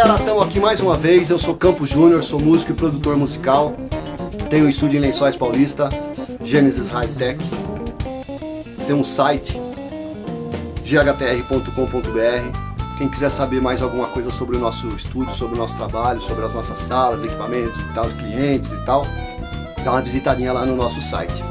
galera, estamos aqui mais uma vez. Eu sou Campos Júnior, sou músico e produtor musical. Tenho um estúdio em Lençóis Paulista, Genesis High Tech. Tenho um site, ghtr.com.br. Quem quiser saber mais alguma coisa sobre o nosso estúdio, sobre o nosso trabalho, sobre as nossas salas, equipamentos e tal, clientes e tal, dá uma visitadinha lá no nosso site.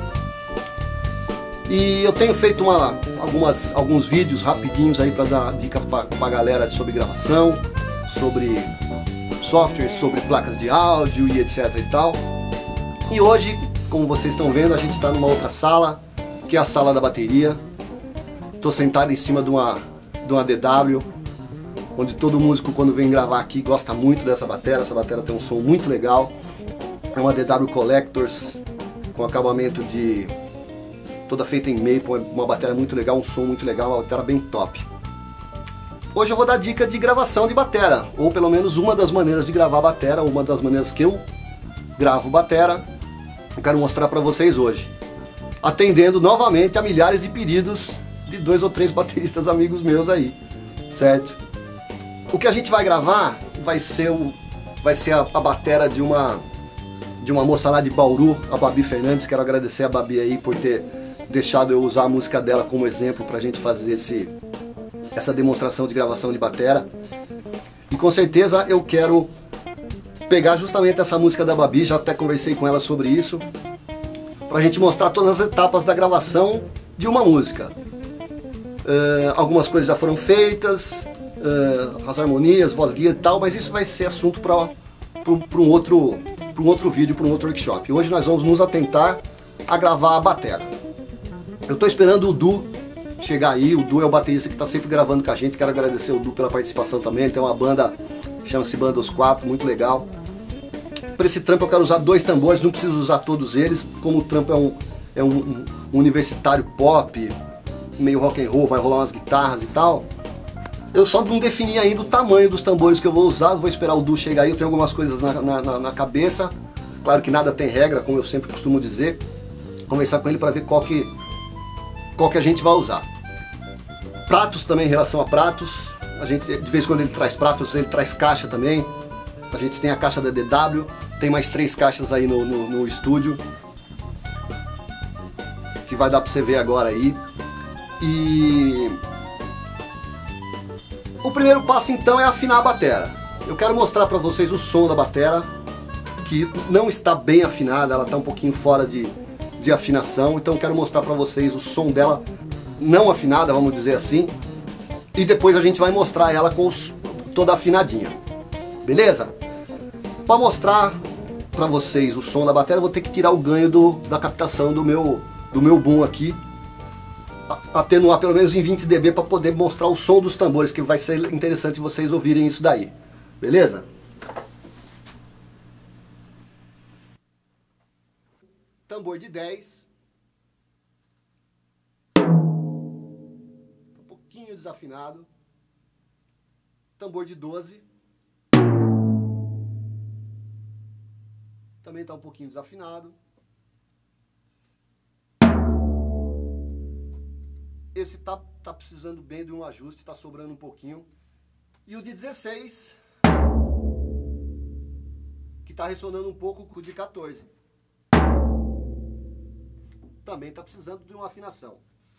E eu tenho feito alguns vídeos rapidinhos aí para dar dica para a galera sobre gravação, sobre software, sobre placas de áudio e etc e tal. E hoje, como vocês estão vendo, a gente está numa outra sala, que é a sala da bateria. Estou sentado em cima de uma DW, onde todo músico quando vem gravar aqui gosta muito dessa bateria. Essa bateria tem um som muito legal. É uma DW Collectors com acabamento de toda feita em maple, uma bateria muito legal, um som muito legal, uma bateria bem top. Hoje eu vou dar dica de gravação de bateria, ou pelo menos uma das maneiras de gravar bateria, uma das maneiras que eu gravo bateria, eu quero mostrar para vocês hoje. Atendendo novamente a milhares de pedidos de 2 ou 3 bateristas amigos meus aí, certo? O que a gente vai gravar vai ser a bateria de uma moça lá de Bauru, a Babi Fernandes. Quero agradecer a Babi aí por ter deixado eu usar a música dela como exemplo pra gente fazer essa demonstração de gravação de bateria. E com certeza eu quero pegar justamente essa música da Babi, já até conversei com ela sobre isso, pra gente mostrar todas as etapas da gravação de uma música. Algumas coisas já foram feitas, as harmonias, voz guia e tal, mas isso vai ser assunto para um outro vídeo, para um outro workshop. Hoje nós vamos nos atentar a gravar a bateria. Eu estou esperando o Du chegar aí. O Du é o baterista que está sempre gravando com a gente. Quero agradecer o Du pela participação também. Ele tem uma banda, chama-se Banda Os Quatro, muito legal. Para esse trampo eu quero usar 2 tambores, não preciso usar todos eles. Como o trampo é um universitário pop, meio rock and roll, vai rolar umas guitarras e tal. Eu só não defini ainda o tamanho dos tambores que eu vou usar. Vou esperar o Du chegar aí. Eu tenho algumas coisas na cabeça. Claro que nada tem regra, como eu sempre costumo dizer. Conversar com ele para ver qual que a gente vai usar. Pratos também, em relação a pratos, a gente de vez em quando ele traz pratos, ele traz caixa também. A gente tem a caixa da DW, tem mais 3 caixas aí no estúdio, que vai dar para você ver agora aí. E o primeiro passo então é afinar a bateria. Eu quero mostrar para vocês o som da bateria, que não está bem afinada, ela está um pouquinho fora de afinação, então eu quero mostrar para vocês o som dela não afinada, vamos dizer assim, e depois a gente vai mostrar ela com toda afinadinha, beleza? Para mostrar para vocês o som da bateria, eu vou ter que tirar o ganho da captação do meu boom aqui, atenuar pelo menos em 20 dB para poder mostrar o som dos tambores, que vai ser interessante vocês ouvirem isso daí, beleza? Tambor de 10, um pouquinho desafinado. Tambor de 12, também está um pouquinho desafinado. Esse tá precisando bem de um ajuste, está sobrando um pouquinho. E o de 16, que está ressonando um pouco com o de 14. Também está precisando de uma afinação.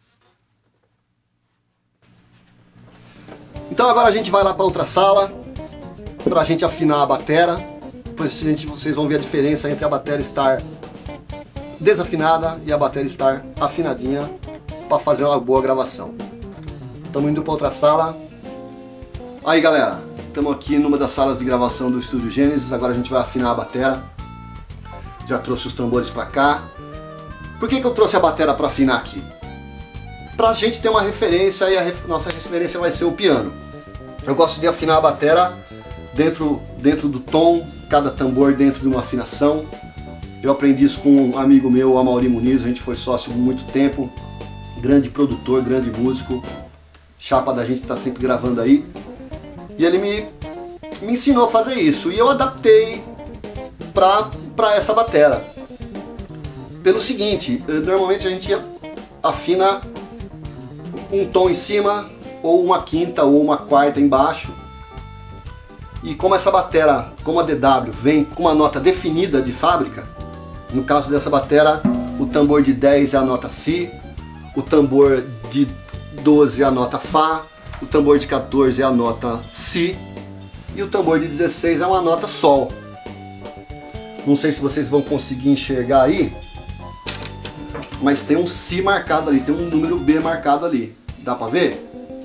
Então agora a gente vai lá para outra sala para a gente afinar a bateria. Depois vocês vão ver a diferença entre a bateria estar desafinada e a bateria estar afinadinha para fazer uma boa gravação. Estamos indo para outra sala. Aí galera, estamos aqui numa das salas de gravação do Estúdio Genesis. Agora a gente vai afinar a bateria. Já trouxe os tambores para cá. Por que eu trouxe a bateria para afinar aqui? Para a gente ter uma referência, e nossa referência vai ser o piano. Eu gosto de afinar a bateria dentro do tom, cada tambor dentro de uma afinação. Eu aprendi isso com um amigo meu, o Amaury Muniz, a gente foi sócio há muito tempo. Grande produtor, grande músico, chapa da gente que está sempre gravando aí. E ele me ensinou a fazer isso, e eu adaptei para essa bateria. Pelo seguinte, normalmente a gente afina um tom em cima, ou uma quinta ou uma quarta embaixo. E como essa bateria, como a DW vem com uma nota definida de fábrica, no caso dessa bateria, o tambor de 10 é a nota Si, o tambor de 12 é a nota Fá, o tambor de 14 é a nota Si e o tambor de 16 é uma nota Sol. Não sei se vocês vão conseguir enxergar aí, mas tem um Si marcado ali, tem um número B marcado ali. Dá pra ver?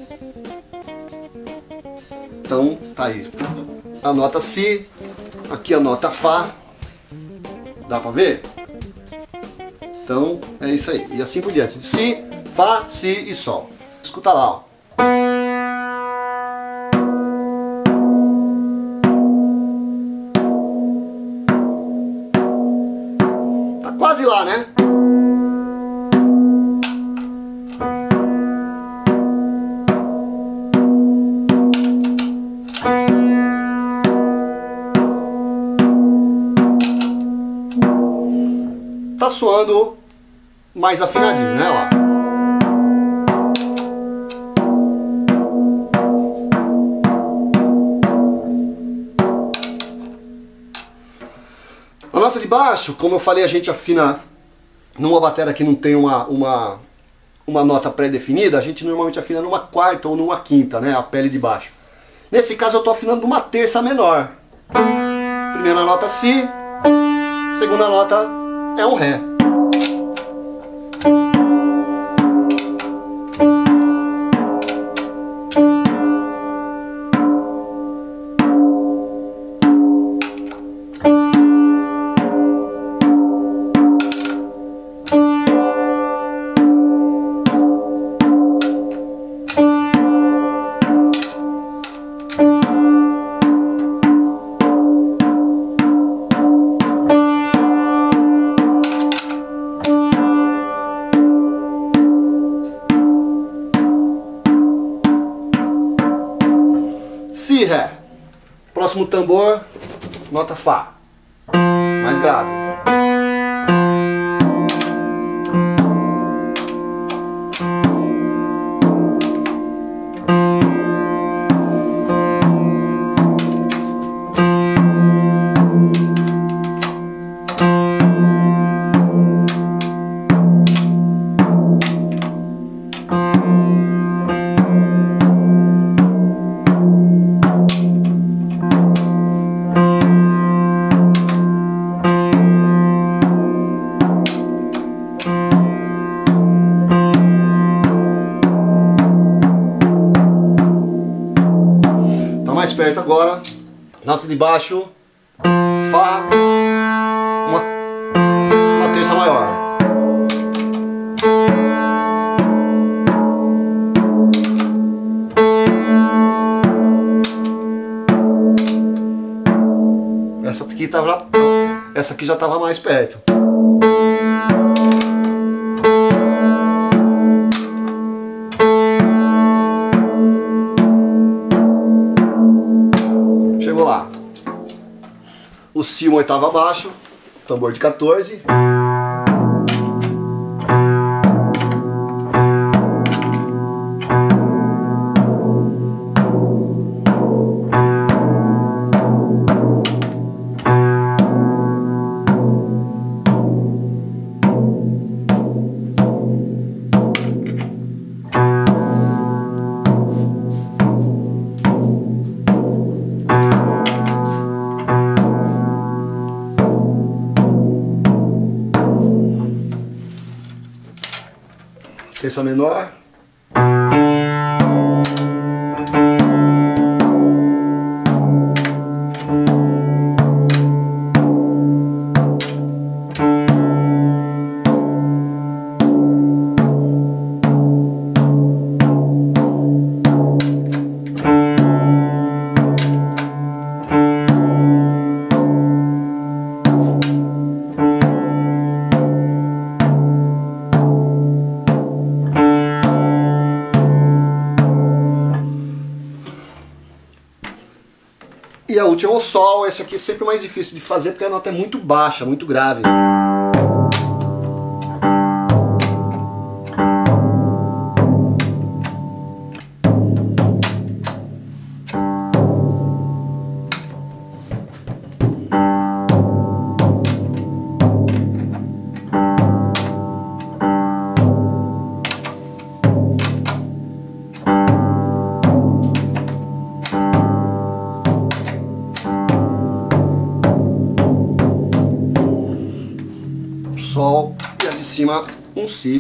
Então tá aí. A nota Si, aqui a nota Fá. Dá pra ver? Então é isso aí. E assim por diante. Si, Fá, Si e Sol. Escuta lá, ó. Tá quase lá, né? Tá soando mais afinadinho, né? Lá. A nota de baixo, como eu falei, a gente afina numa bateria que não tem uma nota pré-definida, a gente normalmente afina numa quarta ou numa quinta, né? A pele de baixo. Nesse caso eu tô afinando numa terça menor. Primeira nota Si, segunda nota é um Ré. Si, Ré. Próximo tambor, nota Fá. Mais grave. Mais perto agora, nota de baixo, Fá, uma terça maior. Essa aqui já estava mais perto. Chegou lá. O Si uma oitava abaixo, tambor de 14. Terça menor. E a última é o Sol. Essa aqui é sempre mais difícil de fazer porque a nota é muito baixa, muito grave. Sol e a de cima um Si.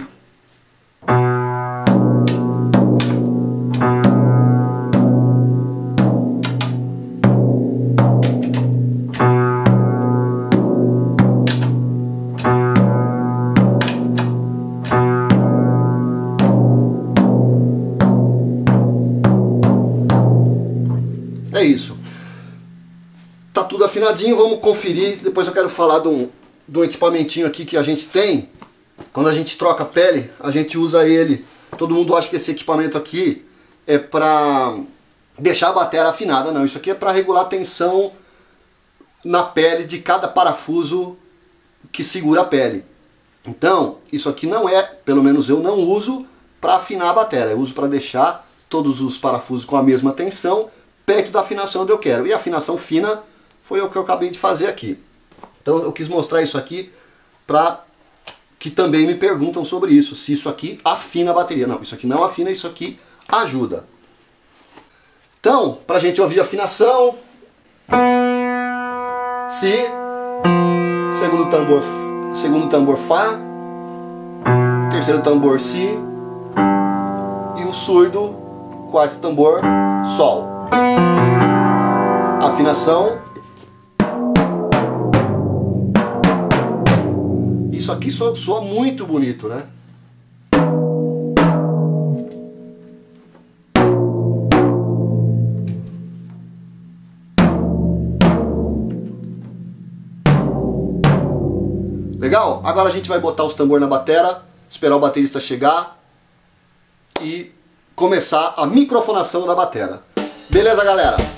É isso. Tá tudo afinadinho, vamos conferir. Depois eu quero falar de um equipamentinho aqui que a gente tem. Quando a gente troca a pele, a gente usa ele. Todo mundo acha que esse equipamento aqui é pra deixar a bateria afinada. Não, isso aqui é pra regular a tensão na pele de cada parafuso que segura a pele. Então, isso aqui não é, pelo menos eu não uso para afinar a bateria. Eu uso para deixar todos os parafusos com a mesma tensão perto da afinação onde eu quero. E a afinação fina foi o que eu acabei de fazer aqui. Então eu quis mostrar isso aqui para que também me perguntam sobre isso. Se isso aqui afina a bateria. Não, isso aqui não afina, isso aqui ajuda. Então, para a gente ouvir a afinação. Si, segundo tambor Fá, terceiro tambor Si e o surdo, quarto tambor Sol. Afinação. Isso aqui soa muito bonito, né? Legal? Agora a gente vai botar os tambores na bateria, esperar o baterista chegar e começar a microfonação da bateria. Beleza, galera?